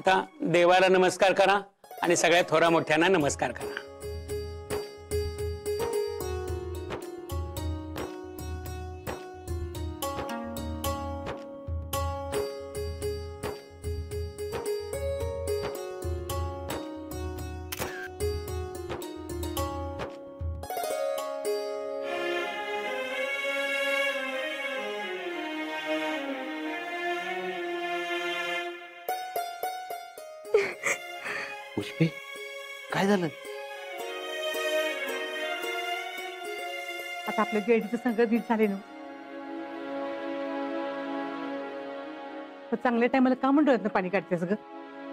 आता देवाला नमस्कार करा आणि सगळ्या थोरा मोठ्यांना नमस्कार करा. पुष्पे, काय झालं? आता आपल्या जेडीचं संगत नीट झाले ना, चांगल्या टायमाला का म्हणत पाणी काढतेस ग?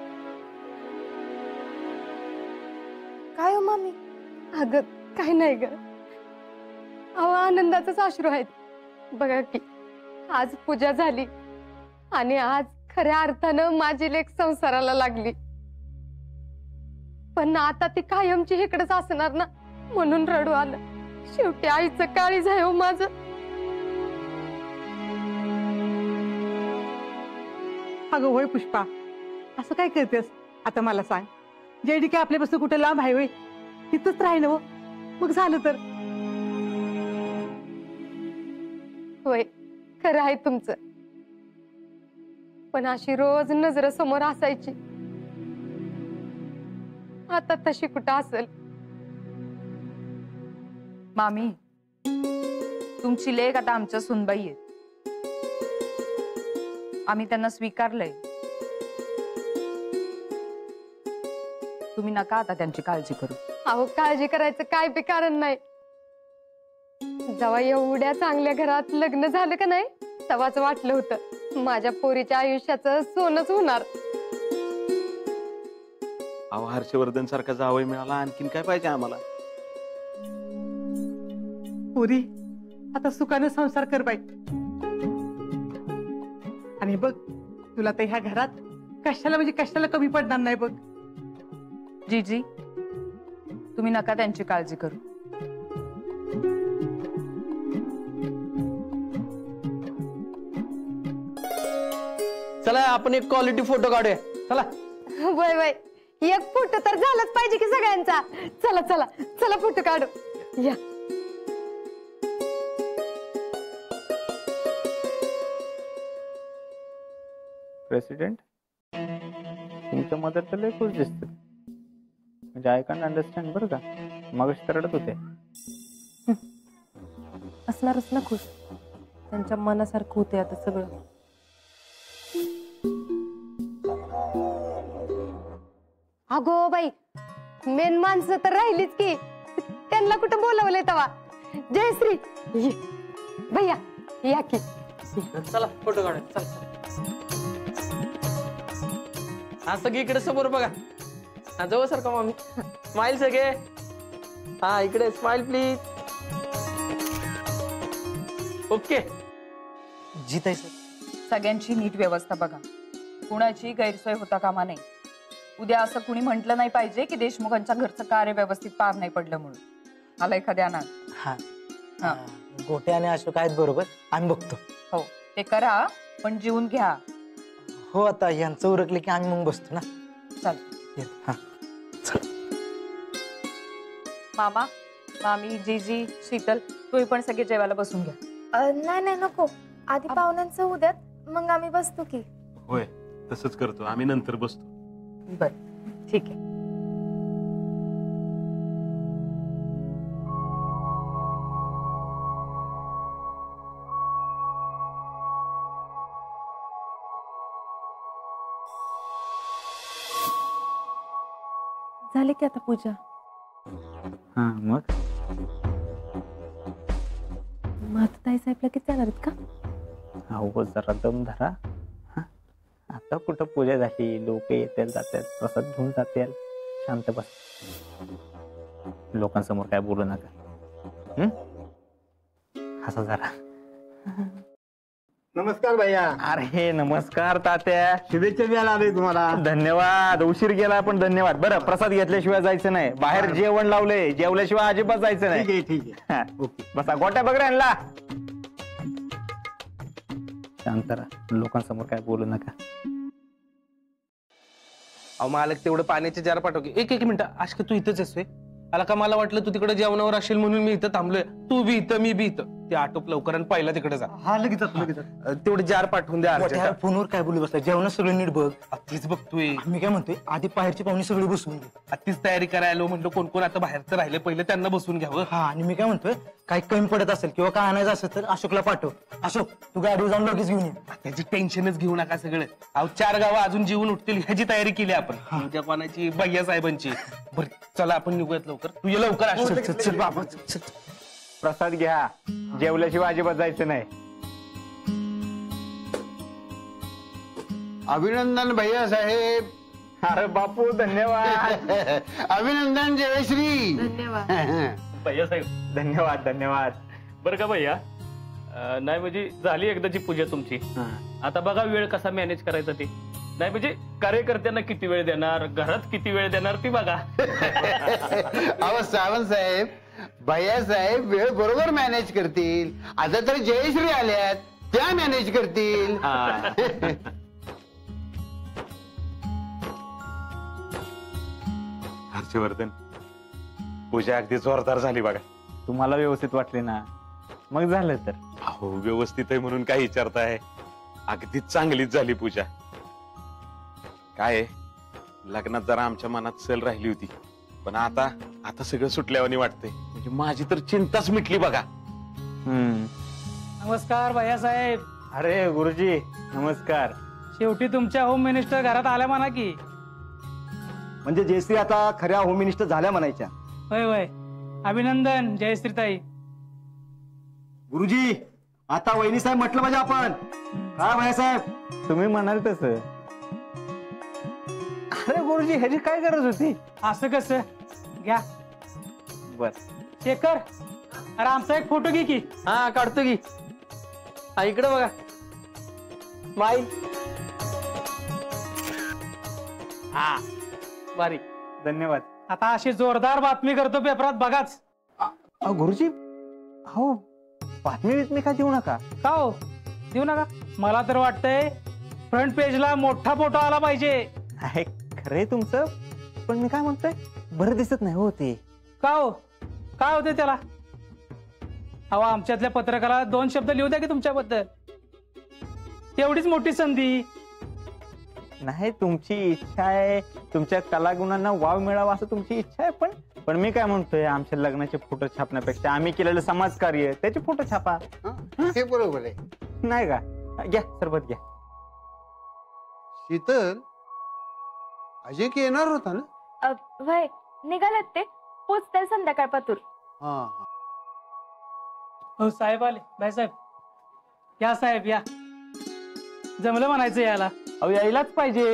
काय हो मामी? अगं काय नाही ग, अहो आनंदाचाच अश्रू आहेत. बघा की आज पूजा झाली आणि आज खऱ्या अर्थानं माझी लेक संसाराला लागली. पण आता ती कायमची इकडेच असणार ना, म्हणून रडू आलं. शेवटी आईचं काळीज आहे हो माझं. अगं होय पुष्पा, असं काय करतेस? आता मला सांग, जेडी काय आपल्यापासून कुठे लांब आहे? होय, तिथंच राही ना. मग झालं तर होय, खरं आहे तुमचं. पण अशी रोज नजर समोर असायची, आता तशी कुठं असेल? मामी, तुमची लेक आता आमच्या सुनबाई आहे. आम्ही त्यांना स्वीकारलंय. तुम्ही नका आता त्यांची काळजी करू. अहो काळजी करायचं काय बी कारण नाही. जेव्हा एवढ्या चांगल्या घरात लग्न झालं का नाही, तेव्हाच वाटलं होतं माझ्या पोरीच्या आयुष्याचं सोनच होणार. अहो हर्षवर्धन सारखा जावई मिळाला, आणखीन काय पाहिजे आम्हाला? पुरी आता सुखाने संसार कर बाई. आणि बघ, तुला तर ह्या घरात कशाला म्हणजे कशाला कमी पडणार नाही बघ. जीजी, तुम्ही नका त्यांची काळजी करू. चला आपण एक क्वालिटी फोटो काढूया. चला. वय वय, एक फोटो तर झालाच पाहिजे की सगळ्यांचा. चला चला चला फोटो काढू या. प्रेसिडेंट, तुमच्या मदर तर लय खुश दिसते. म्हणजे आय कॅन अंडरस्टँड बरं का, मगाशी रडत होते. असणारच ना खुश, त्यांच्या मनासारखं होते आता सगळं. अगो बाई, मेन माणसं तर राहिलीच की, त्यांना कुठं बोलवलंय तवा? जयश्री ये भैया, या की. चला फोटो काढूया. चला हा, सगळी इकडे समोर बघा. हा, जवळ सारखा मामी. स्माइल सगळे. हा इकडे स्माइल प्लीज. ओके. जीत आहे सर. सगळ्यांची नीट व्यवस्था बघा, कुणाची गैरसोय होता कामा नये. उद्या असं कुणी म्हटलं नाही पाहिजे की देशमुखांच्या घरचं कार्य व्यवस्थित पार नाही पडलं म्हणून. आला एखाद्या अनाथ. हा, गोटे आणि अशोक आहेत बरोबर, आम्ही बघतो. हो ते करा, पण जीवन घ्या. हो, आता यांचं उरकले की आम्ही मग बसतो ना. चल. हा, मामा, मामी, जीजी, शीतल, तुम्ही पण सगळे जेवायला बसून घ्या. नाही नाही नको, आधी पाहुण्यांचं होऊ द्यात, मग आम्ही बसतो की. होय, तसंच करतो आम्ही, नंतर बसतो. बर, ठीक आहे. झाले की आता पूजा? हा, मग आता ताई साहेबला किती जाणार आहेत का? अहो जरा दम धरा. आता कुठं पूजा झाली, लोक येतील जातात, प्रसाद घेऊन जातील. शांत बस, लोकांसमोर काय बोलू नका. हसा जरा. नमस्कार भैया. अरे नमस्कार तात्या, शुभेच्छा द्यायला आलोय तुम्हाला. धन्यवाद. उशीर गेला पण धन्यवाद. बरं, प्रसाद घेतल्याशिवाय जायचं नाही. बाहेर जेवण लावलंय, जेवल्याशिवाय अजिबात जायचं नाही. ठीक आहे. बसा, गोट्या बघ आणला. शांत राहा, लोकांसमोर काय बोलू नका. अहो मालक तेवढं पाण्याचे जार पाठव की. एक मिनिट आशके तू इथंच असतोय. आला का मला वाटलं तू तिकडे जेवणावर असेल म्हणून मी इथं थांबलोय. तू बी इथं मी बी इथं. ते आटोप लवकर आणि पहिला तिकडे जा. हा लगेच लगेच तेवढे जार पाठवून द्या अर्जंट. फोनवर काय बोलू बसला जेवण सगळं नीट बघ. तीच बघतोय. मी काय म्हणतोय आधी बाहेरची पाहुणी सगळी बसवून घे. तीच तयारी करायला म्हणलं कोण कोण आता बाहेरचं राहिले पहिले त्यांना बसवून घ्यावं. हा आणि मी काय म्हणतोय काही कमी पडत असेल किंवा काय आणायचं असेल तर अशोकला पाठव. अशोक तू गाडीवर जाऊन लगेच घेऊन ये. त्याची टेन्शनच घेऊ नका सगळं. अहो 4 गावं अजून जीवन उठतील ह्याची तयारी केली आपण. उद्या कोणाची भैया साहेबांची. बरं चला आपण निघूयात लवकर. तू ये लवकर चल बाबा चल. प्रसाद घ्या, जेवल्याशिवाय अजिबात जायचं नाही. अभिनंदन भैया साहेब. अरे बापू धन्यवाद. अभिनंदन जयश्री. धन्यवाद. भैया साहेब धन्यवाद धन्यवाद. बरं का भैया, नाही म्हणजे झाली एकदाची पूजा तुमची. आता बघा वेळ कसा मॅनेज करायचा ते. नाही म्हणजे कार्यकर्त्यांना किती वेळ देणार, घरात किती वेळ देणार ती बघा. अहो सावंत साहेब, भैया साहेब वेळ बरोबर मॅनेज करतील. आता तर जयश्री आल्यात, त्या मॅनेज करतील. हर्षवर्धन, पूजा अगदी जोरदार झाली बघा. तुम्हाला व्यवस्थित वाटले ना मग झालं तर. अहो व्यवस्थित आहे म्हणून काय विचारताय. अगदी चांगलीच झाली पूजा. काय आहे, लग्नात जरा आमच्या मनात सल राहिली होती, पण आता आता सगळं सुटल्यावानी वाटतंय. म्हणजे माझी तर चिंताच मिटली बघा. नमस्कार भैया साहेब. अरे गुरुजी नमस्कार. शेवटी तुमच्या होम मिनिस्टर घरात आल्या म्हणा की. म्हणजे जयश्री आता खऱ्या होम मिनिस्टर झाल्या म्हणायच्या. होय होय, अभिनंदन जयश्रीताई. गुरुजी आता वहिनी साहेब म्हटलं पाहिजे आपण. काय भैया साहेब तुम्ही म्हणाल तसं. अरे गुरुजी ह्याची काय गरज होती. असं कसं घ्या. बर शेखर, अरे आमचा एक फोटो घे की. हा काढतो की. हा इकडे बघा. माई हा बारी. धन्यवाद. आता अशी जोरदार बातमी करतो पेपरात बघाच. गुरुजी हो बातमी काय देऊ नका. का हो देऊ नका. मला तर वाटतंय फ्रंट पेजला मोठा फोटो आला पाहिजे. आहे खरंय तुमचं, पण मी काय म्हणतोय बरं दिसत नाही हो ते. का हो काय होते त्याला. अहो आमच्यातल्या पत्रकाराला 2 शब्द लिहू द्या की तुमच्याबद्दल. एवढीच मोठी संधी. नाही तुमची इच्छा आहे, तुमच्या कलागुणांना वाव मिळावा असं तुमची इच्छा आहे, पण मी काय म्हणतोय आमच्या लग्नाचे फोटो छापण्यापेक्षा आम्ही केलेलं समाजकार्य त्याचे फोटो छापा. हे बरोबर आहे. नाही का. घ्या सरबत घ्या. शीतल, अजय की येणार होता ना. वय निघालात ते पोचतील संध्याकाळ पातूर. हा हो साहेब आले. भाई साहेब या. साहेब या. जमलं म्हणायचं याला. अहो यायलाच पाहिजे.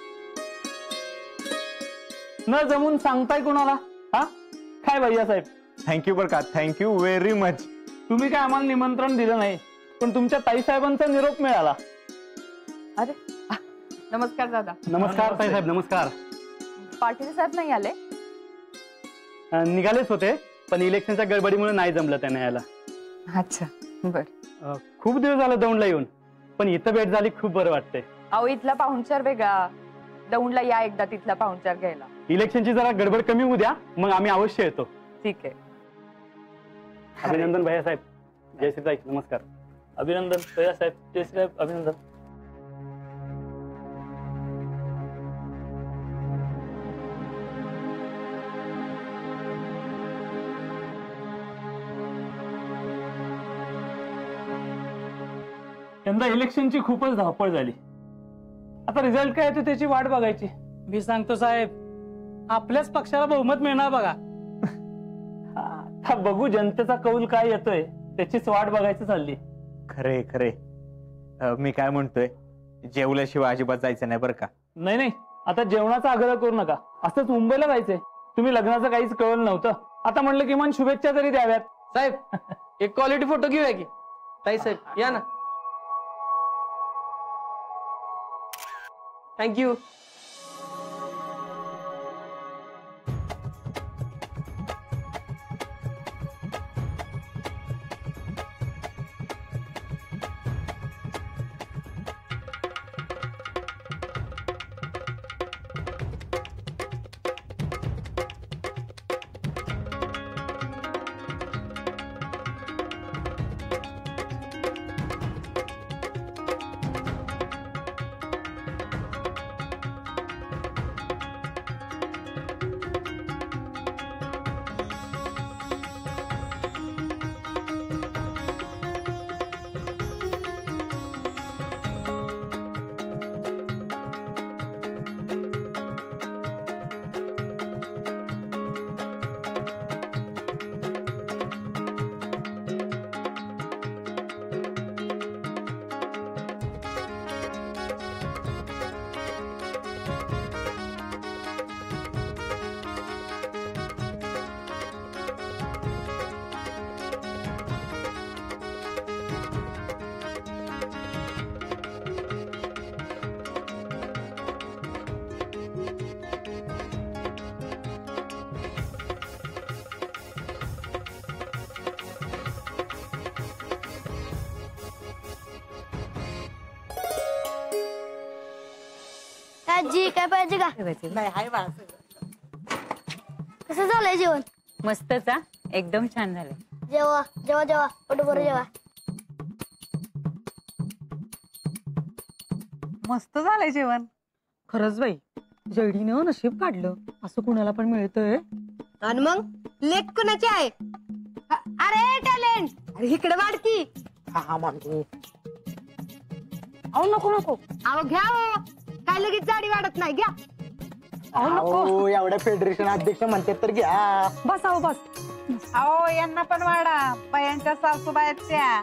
न जमून सांगताय कोणाला. हा काय भैया साहेब. थँक्यू बरं का. Thank you very much. तुम्ही काय आम्हाला निमंत्रण दिलं नाही, पण तुमच्या ताई साहेबांचा निरोप मिळाला. अरे नमस्कार दादा. नमस्कार ताई साहेब. नमस्कार. पाटील साहेब नाही आले. निघालेच होते, पण इलेक्शनच्या गडबडीमुळे नाही जमलं त्यांना यायला. अच्छा बर. खूप दिवस झालं दौंडला येऊन, पण इथं भेट झाली खूप बरं वाटतंय. अहो इथला पाहुणचार वेगळा. दौंडला या एकदा तिथला पाहुणचार घ्यायला. इलेक्शनची जरा गडबड कमी होऊ द्या, मग आम्ही अवश्य येतो. ठीक आहे. अभिनंदन भैया साहेब. जयश्रीताई नमस्कार. अभिनंदन भैया साहेब. जयश्री साहेब अभिनंदन. यंदा इलेक्शनची खूपच धावपळ झाली. आता रिझल्ट काय येतो त्याची वाट बघायची. मी सांगतो साहेब, आपल्याच पक्षाला बहुमत मिळणार बघा. आता बघू जनतेचा कौल काय येतोय त्याचीच वाट बघायची चालली. खरे खरे. मी काय म्हणतोय जेवल्याशिवाय अजिबात जायचं नाही बरं का. नाही नाही, आता जेवणाचा आग्रह करू नका. असंच मुंबईला जायचंय. तुम्ही लग्नाचं काहीच कळलं नव्हतं. आता म्हणलं किमान शुभेच्छा तरी द्याव्यात. साहेब एक क्वालिटी फोटो घेऊया की. ताई साहेब या ना. थँक्यू. काय आजी काय पाहिजे का? नाही हाय बाळा. कसं झालंय जेवण? मस्तच हा, एकदम छान झालं. जेवा जेवा जेवा पोटभर जेवा. मस्त झालंय जेवण. खरंच बाई जयडीनं नशीब काढलं, असं कुणाला पण मिळतंय. आणि मग लेख कुणाची आहे? अरे टॅलेंट, अरे इकडे वाढ की. हा मानतो. अहो नको नको, अहो घ्या हो. काय लगेच जाडी वाढत नाही, घ्या. अहो नको. अहो, एवढ्या फेडरेशन अध्यक्ष म्हणतात तर घ्या. बस अहो बस. अहो यांना पण वाढा, बायांच्या सासूबाईच्या.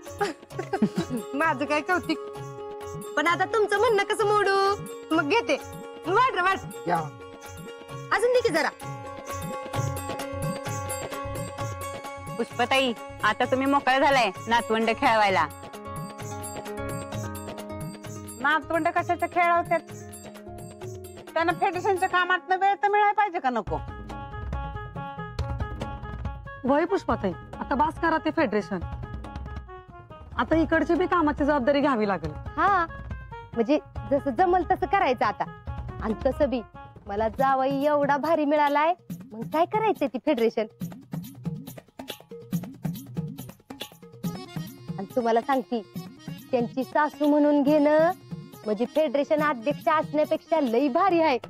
माझं काय कौतिक, पण आता तुमचं म्हणणं कसं मोडू? मग घेते. वाढ रे वाढ. घ्या. अजून दे की जरा. पुष्पताई, आता तुम्ही मोकळं झालाय नातवंड खेळवायला. नातवंड कशाच्या खेळावत्यात? त्यांना फेडरेशनच्या कामात वेळ तर मिळायला पाहिजे का नको? वय पुष्पाताई, आता बास करा ते फेडरेशन. आता इकडची बी कामाची जबाबदारी घ्यावी लागेल. हा म्हणजे जसं जमल तसं करायचं आता. आणि तसं बी मला जावई एवढा भारी मिळालाय, मग काय करायचंय ती फेडरेशन. आणि तुम्हाला सांगती, त्यांची सासू म्हणून घेणं म्हणजे फेडरेशन अध्यक्ष असण्यापेक्षा लई भारी आहे.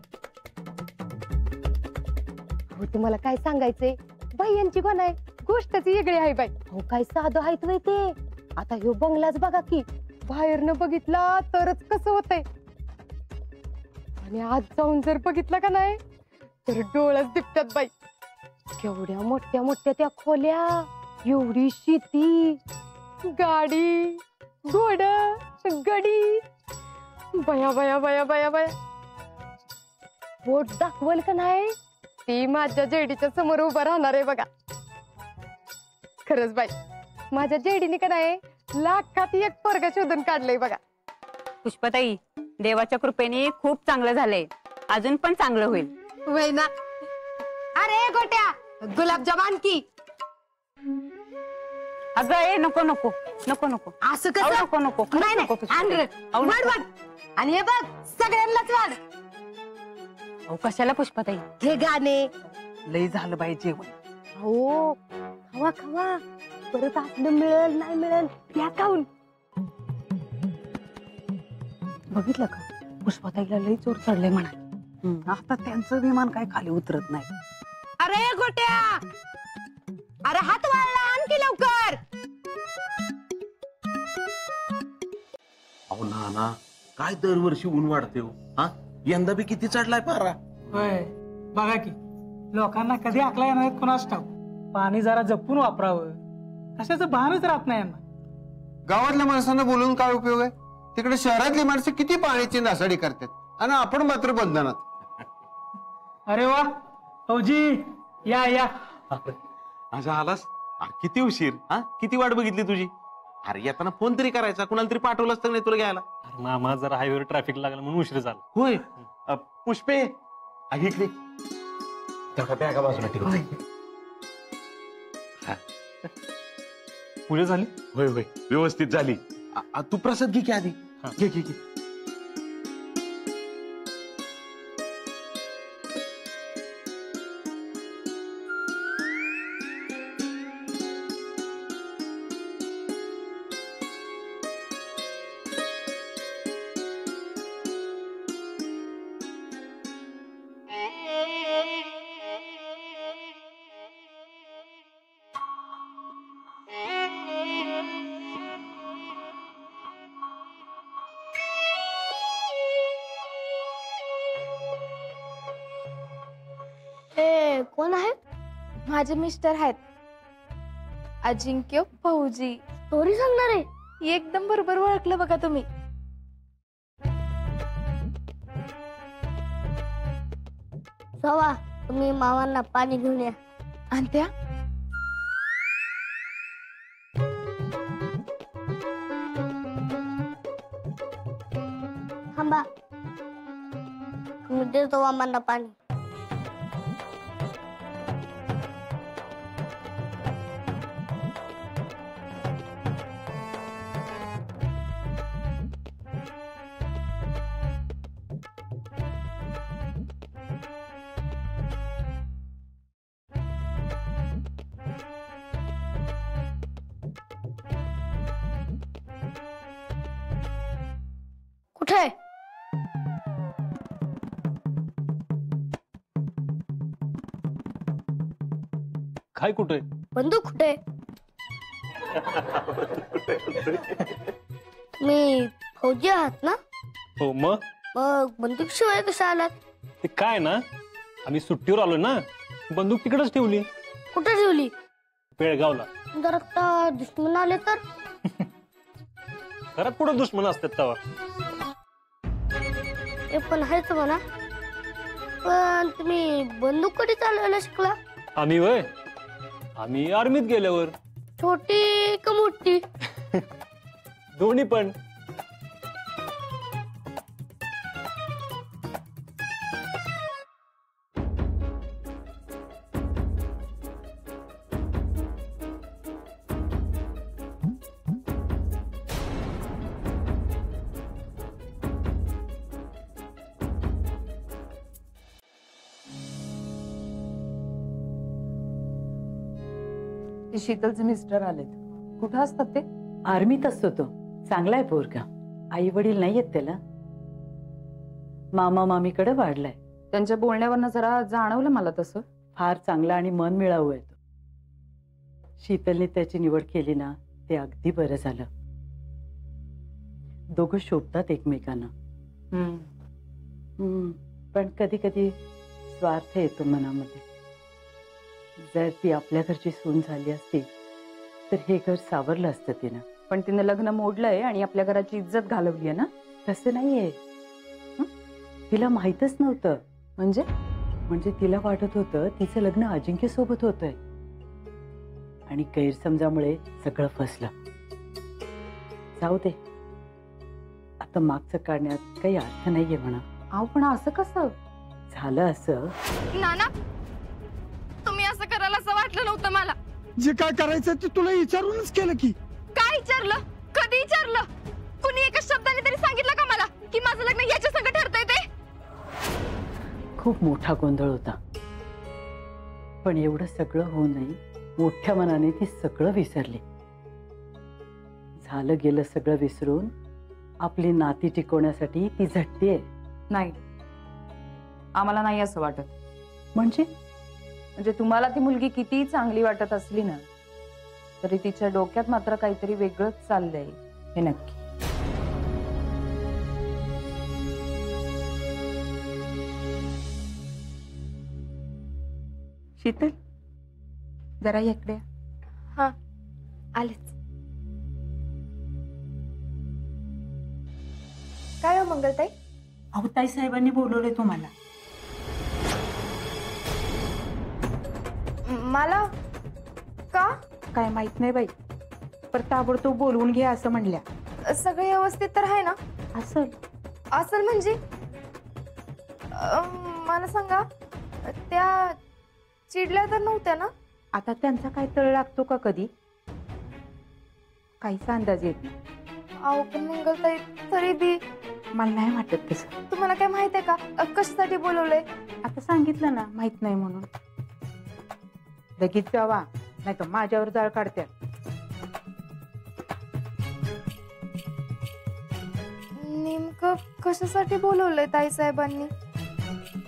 अहो तुम्हाला काय सांगायचंय, बाई यांची कोण आहे गोष्टच वेगळी आहे बाई. अहो काय साधं आहेत वय ते. आता ह्यो बंगलाच बघा की, बाहेरनं बघितला तरच कसं होतंय, आणि आज जाऊन जर बघितलं का नाही तर डोळच दिपतात बाई. केवढ्या मोठ्या मोठ्या त्या खोल्या, एवढी शेती, गाडी, घोड, गडी. बया बया बया बया बया. बोट दाखवल का नाही ती माझ्या जेडीच्या समोर उभं राहणार आहे बघा. खरंच बाई, माझ्या जेडीने का नाही लाखात एक पोरगा शोधून काढलंय बघा. पुष्पताई, देवाच्या कृपेने खूप चांगलं झालंय, अजून पण चांगलं होईल. वय ना. अरे गोट्या, गुलाबजाम आणखी. अगं ए नको नको नको नको. असं कसं? नको नको. नाही नाही, आण रे. वाढ वाढ. आणि हे बघ सगळ्यांनाच वाढ. अहो कशाला पुष्पताई? हे गाणे लई झालं बाई जेवण. हो खावा खावा, परत आपलं मिळेल नाही मिळेल त्या खाऊन. बघितलं का, पुष्पाताईला लई चोर चढले म्हणा. आता त्यांचं विमान काय खाली उतरत नाही. अरे गोट्या, अरे हात वाळला, आणखी लवकर. अहो ना काय दरवर्षी ऊन वाढते हो. हा यंदा बी किती चढलाय पारा. होय बघा की, लोकांना कधी आकला येणार आहेत कोणास ठाऊक. पाणी जरा जपून वापरावं, कशाचं भानच राहत नाही यांना. गावातल्या माणसांना बोलून काय उपयोग आहे? तिकडे शहरातली माणसं किती पाण्याची नासाडी करतात आणि आपण मात्र बंधनात. अरे वा फौजी, या या. असा आलास? किती उशीर. हा किती वाट बघितली तुझी. अरे येताना फोन तरी करायचा, कुणाला तरी पाठवलं असतं नाही तुला घ्यायला. अरे मामा, जरा हायवेवर ट्रॅफिक लागलं म्हणून उशीर झाला. होय. पुष्पे इकडे तेवढा बॅगा बाजूला ठेव. पूजा झाली? होय होय व्यवस्थित झाली. तू प्रसाद घे की आधी. घे घे घे. कोण आहे? माझे मिस्टर आहेत, अजिंक्य फौजी. स्टोरी सांगणार आहे? एकदम बरोबर ओळखलं बघा तुम्ही. सवा, तुम्ही मामांना पाणी घेऊन या. अंत्या, थांबा, मी देतो मामांना पाणी. कुठे? काय कुठे? बंदूक कुठे? मी फौजी आहात ना? हो मग मग बंदूक शिवाय कशा आलात? ते काय ना, आम्ही सुट्टीवर आलो ना, बंदूक तिकडेच ठेवली. कुठे ठेवली? बेळगावला. जर आता दुश्मन आले तर? घरात कुठं दुश्मन असतात तेव्हा. ते पण आहेच म्हणा. पण तुम्ही बंदूक कधी चालवायला शिकला? आम्ही वय आम्ही आर्मीत गेल्यावर. छोटी का मोठी? दोन्ही पण. ते शीतलचे मिस्टर आलेत. कुठं असतात ते? आर्मीत असतो तो. चांगला आहे पोरगा. आई वडील नाहीयेत त्याला. मामा मामीकडे वाढलाय. त्यांच्या बोलण्यावरनं जरा जाणवलं मला तसं. फार चांगला आणि मन मिळावं आहे तो. शीतलने त्याची निवड केली ना, ते अगदी बरं झालं. दोघं शोभतात एकमेकांना. पण कधी कधी स्वार्थ येतो मनामध्ये. जर ती आपल्या घरची सून झाली असती तर हे घर सावरलं असतं तिनं. पण तिने लग्न मोडलंय आणि आपल्या घराची इज्जत घालवली ना. तसं नाहीये. तिला माहीतच नव्हतं. म्हणजे तिला वाटत होतं तिचं लग्न अजिंक्य सोबत होतंय आणि गैरसमजामुळे सगळं फसलं. जाऊ दे, आता मागचं काढण्यात काही अर्थ नाहीये म्हणा. अहो पण असं कसं झालं? असं नाना, तुम्ही असं करायला असं वाटलं नव्हतं मला. जे काय करायचं ते तुला विचारूनच केलं की. काय विचारलं? कधी विचारलं? कुणी एका शब्दाने तरी सांगितलं का मला की माझं लग्न याच्या संग ठरतंय ते? खूप मोठा गोंधळ होता. पण एवढं सगळं होऊनही मोठ्या मनाने ती सगळं विसरली. झालं गेलं सगळं विसरून आपली नाती टिकवण्यासाठी ती झटतीये. नाही, आम्हाला नाही असं वाटत. म्हणजे तुम्हाला ती मुलगी किती चांगली वाटत असली ना, तरी तिच्या डोक्यात मात्र काहीतरी वेगळंच चाललंय हे नक्की. शीतल, जरा इकडे. हा, आलेच. काय हो मंगलताई? अहो ताई साहेबांनी बोलवलंय तुम्हाला. मला का? काय माहित नाही बाई, पर ताबडतोब बोलवून घे असं म्हणल्या. सगळे व्यवस्थित तर आहे ना? असल म्हणजे मला सांगा, त्या चिडल्या तर नव्हत्या ना? आता त्यांचा काय तळ लागतो का कधी? काहीच अंदाज येत नाही. अहो पण मंगलताई, तरी बी मला नाही वाटत तसं. तुम्हाला काय माहित आहे का कशासाठी बोलवलंय? आता सांगितलं ना, माहित नाही म्हणून. लगेच जावा, नाही तर माझ्यावर जाळ काढत्या. नेमकं कशासाठी बोलवलंय ताई साहेबांनी?